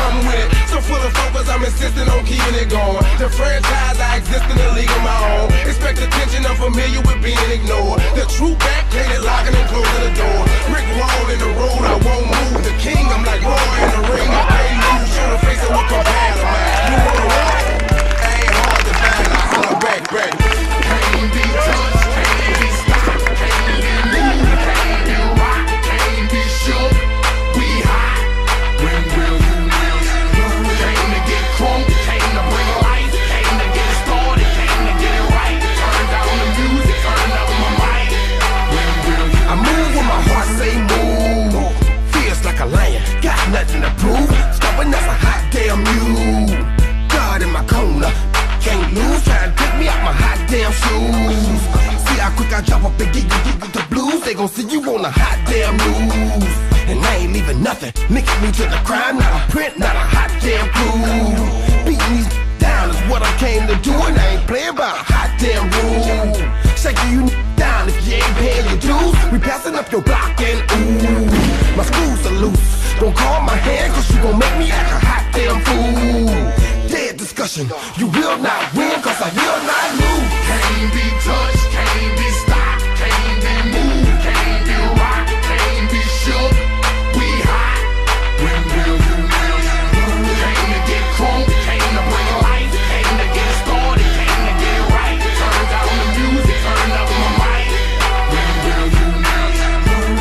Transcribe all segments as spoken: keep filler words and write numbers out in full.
something with it. So full of focus, I'm insisting on keeping it going. The franchise, I exist in a league of my own. Expect attention, I'm familiar with being ignored. The true back plate it, locking and closing the door. Brick wall in the road, I won't move. The king, I'm like Roy in the ring, I can't lose. Show the face of what compare to mine. You wanna walk? Ain't hard to find, I holler back, back. Can't be touched, can't be stopped, can't be moved, can't be rocked, can't be shook. We hot. When will you will you learn? Came to get crunk, came to bring life, came to get it started, came to get it right. Turn down the music, turn up my mic. When will you I move when my heart say move. Feels like a lion, got nothing to prove. Stubborn as a hot damn mule. God in my corner, can't lose. Try to pick me out my hot damn shoes. See how quick I drop up and get you, get you the blues. They gon' see you on the hot damn news. And I ain't leaving nothing, linking me to the crime. Not a print, not a hot damn clue. Beating these down is what I came to do. And I ain't playing by a hot damn rule. Shaking you down if you ain't paying your dues. We passing up your block and ooh, my screws are loose. Don't call my hand cause you gon' make me act a hot damn fool. Dead discussion, you will not win cause I will not lose. Can't be touched, can't be stopped, can't be moved, can't be rocked, can't be shook. We hot. When will you will you learn? Came to get crunk, came to bring life, came to get it started, came to get it right. Turn down the music, turn up my mic. When will you will you learn?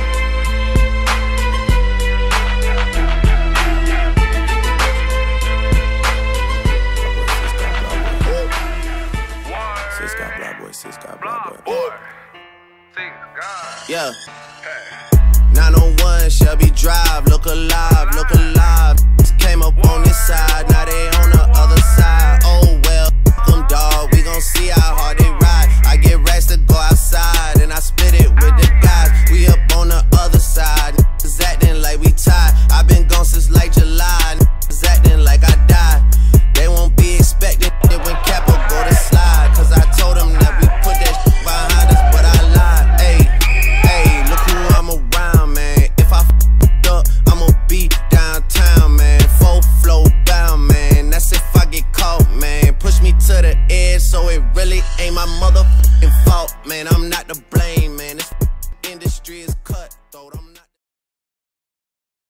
Sis got black boy, sis got black boy. Yeah. nine oh one Shelby Drive, look alive, look alive. Came up on this side, now they on the other side. Oh well, fuck 'em dawg, we gon' see how hard they ride. I get racks to go outside, and I split it with the guys. We up on the other side, niggas acting like we tied. I been gone since like July, niggas acting like I died. They won't be expecting it when Capo go to slide. Cause I told them that we put that shit behind us, but I lied. Ayy, ayy, look who I'm around, man. If I f***ed up, I'ma be downtown, man. Full flow bound, man. That's if I get caught, man. Push me to the edge, so it really ain't my motherfucking fault, man. I'm